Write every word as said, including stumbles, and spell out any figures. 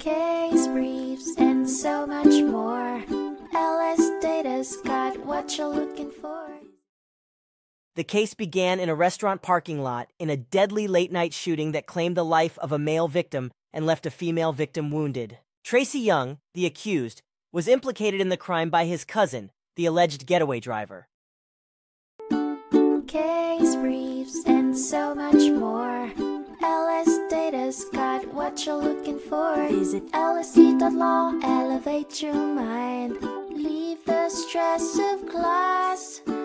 case briefs, and so much more. LSData's got what you're looking for. The case began in a restaurant parking lot in a deadly late-night shooting that claimed the life of a male victim and left a female victim wounded. Tracy Young, the accused, was implicated in the crime by his cousin, the alleged getaway driver. Case briefs, and so much more. LSData's got what you're looking for. Visit L S D dot law, elevate your mind. Leave the stress of class.